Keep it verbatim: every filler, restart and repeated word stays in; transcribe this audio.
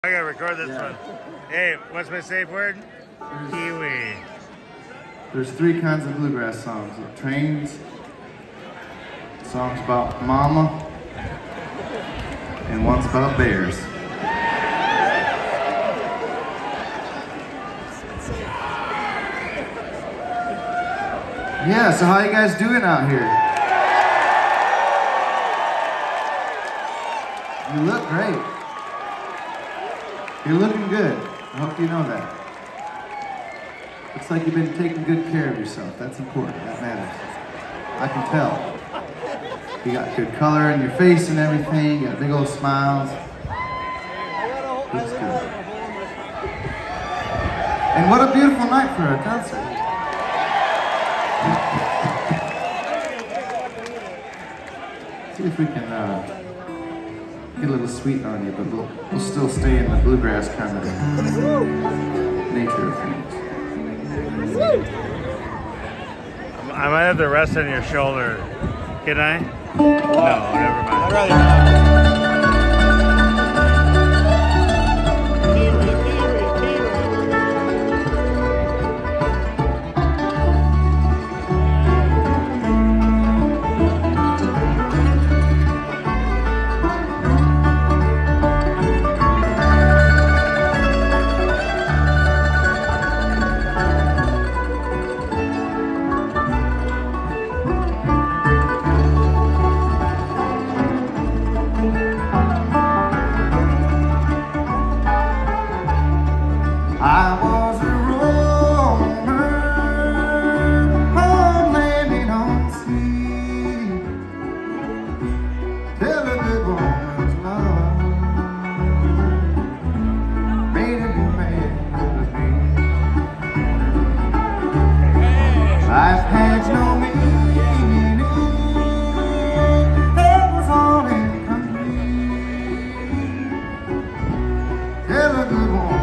I gotta record this Yeah. one. Hey, what's my safe word? Kiwi. There's three kinds of bluegrass songs. Trains, songs about mama, and one's about bears. Yeah, so how you guys doing out here? You look great. You're looking good. I hope you know that. Looks like you've been taking good care of yourself. That's important. That matters. I can tell. You got good color in your face and everything. You got big old smiles. Looks good. And what a beautiful night for a concert. See if we can uh, get a little sweet on you, but we'll, we'll still stay in the bluegrass kind of nature of things. I might have to rest on your shoulder. Can I? No, never mind. I'd rather not. I was a roamer, home landing on the sea, till a good woman's love made a good man with me. Life had no meaning, it was all incomplete, till a good woman